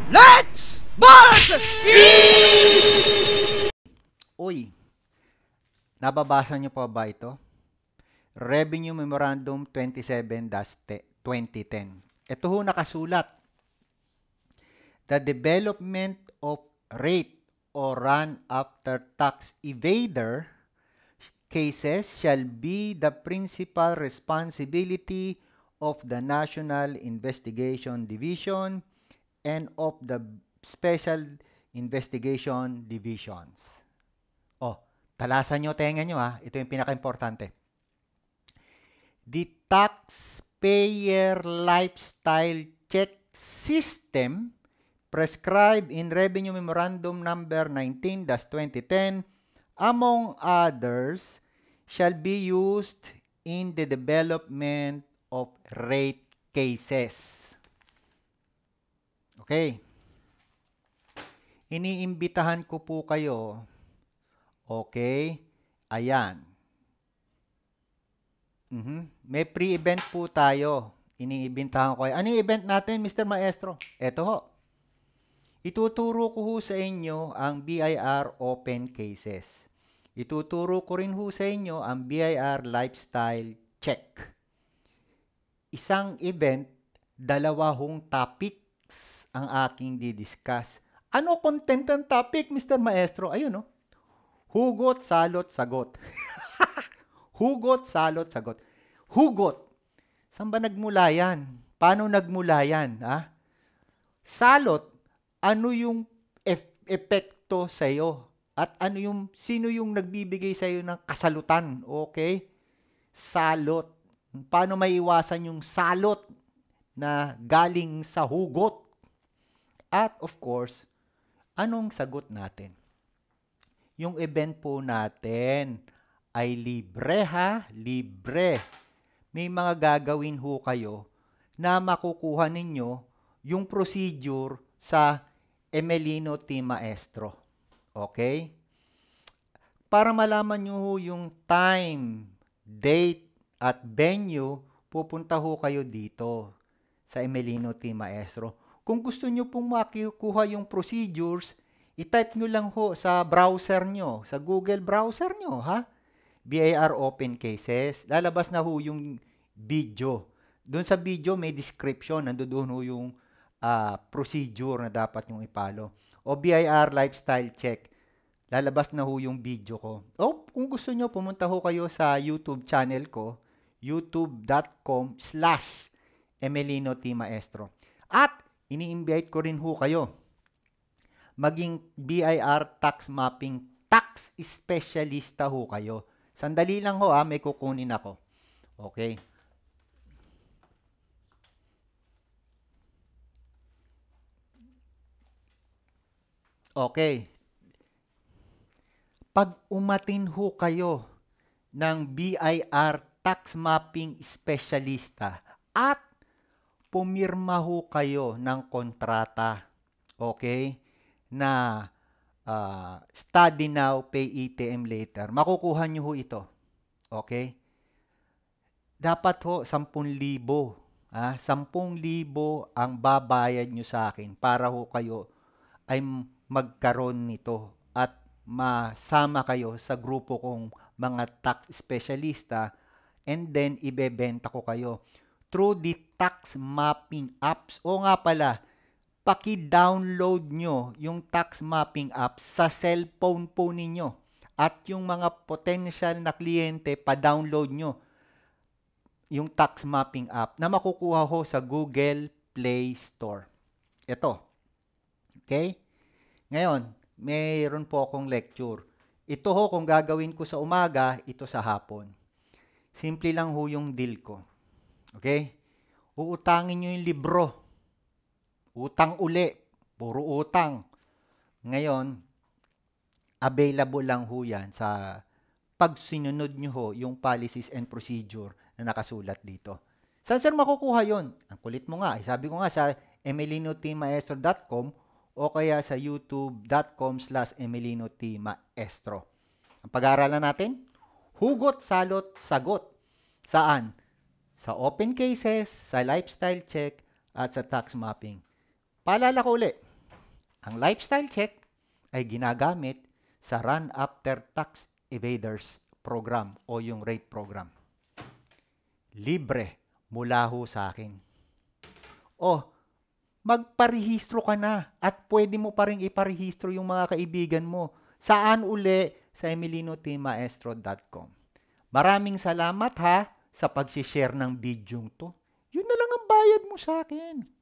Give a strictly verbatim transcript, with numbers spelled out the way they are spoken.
Let's balance! Uy, nababasa nyo pa ba ito? Revenue Memorandum twenty-seven dash twenty ten. Ito ho nakasulat. The development of rate or run after tax evader cases shall be the principal responsibility of the National Investigation Division and of the Special Investigation Divisions. Oh, talasan nyo, tenga nyo ha. Ito yung pinaka-importante. The taxpayer lifestyle check system prescribed in Revenue Memorandum number nineteen dash twenty ten, among others, shall be used in the development of rate cases. Okay. Iniimbitahan ko po kayo. Okay. Ayan. Mm-hmm. May pre-event po tayo. Iniimbitahan ko kayo. Ano yung event natin, Mister Maestro? Ito ho. Ituturo ko ho sa inyo ang B I R Open Cases. Ituturo ko rin ho sa inyo ang B I R Lifestyle Check. Isang event, dalawa hong topics ang aking didiscuss. Ano content ng topic, Mister Maestro? Ayun, no? Hugot, salot, sagot. Hugot, salot, sagot. Hugot. Saan ba nagmula yan? Paano nagmula yan? Ha? Salot, ano yung ef- epekto sa iyo? At ano yung, sino yung nagbibigay sa iyo ng kasalutan? Okay? Salot. Paano maiwasan yung salot na galing sa hugot? At of course, anong sagot natin? Yung event po natin ay libre ha, libre. May mga gagawin ho kayo na makukuha ninyo yung procedure sa Emelino Team Maestro. Okay? Para malaman nyo ho yung time, date, at venue, pupunta ho kayo dito sa Emelino Team Maestro. Kung gusto nyo pong makukuha yung procedures, i-type nyo lang ho sa browser nyo, sa Google browser nyo, ha? B I R Open Cases. Lalabas na ho yung video. Doon sa video may description. Nandoon ho yung uh, procedure na dapat yung ipalo. O B I R Lifestyle Check. Lalabas na ho yung video ko. O kung gusto nyo, pumunta ho kayo sa YouTube channel ko, youtube.com slash Emelino Team Maestro. At ini-invite ko rin ho kayo maging B I R Tax Mapping Tax Specialista ho kayo. Sandali lang ho ha, may kukunin ako. Okay. Okay. Pag umatin ho kayo ng B I R Tax Mapping Specialista at pumirma ho kayo ng kontrata, okay, na uh, study now, pay A T M later, makukuha nyo ho ito. Okay? Dapat ho, sampung libo. Ah, sampung libo ang babayad nyo sa akin para ho kayo ay magkaroon nito at masama kayo sa grupo kong mga tax specialista and then ibebenta ko kayo through the tax mapping apps. O nga pala, paki-download nyo yung tax mapping app sa cellphone po ninyo. At yung mga potential na kliyente, pa-download nyo yung tax mapping app na makukuha ho sa Google Play Store. Ito. Okay? Ngayon, mayroon po akong lecture. Ito ho, kung gagawin ko sa umaga, ito sa hapon. Simple lang ho yung deal ko. Okay? Uutangin nyo yung libro. Utang uli. Puro utang. Ngayon, available lang ho yan sa pag sinunod nyo ho yung policies and procedure na nakasulat dito. Saan saan makukuha yon? Ang kulit mo nga. Sabi ko nga sa emelino t maestro dot com o kaya sa youtube.com slash emelino t maestro. Ang pag-aaralan natin, hugot, salot, sagot. Saan? Sa open cases, sa lifestyle check, at sa tax mapping. Paalala ko ulit, Ang lifestyle check ay ginagamit sa Run After Tax Evaders program o yung rate program. Libre mula ho sa akin. O, magparehistro ka na at pwede mo pa rin iparehistro yung mga kaibigan mo. Saan uli? Sa emelino t maestro dot com. Maraming salamat ha sa pag-share ng video to. Yun na lang ang bayad mo sa akin.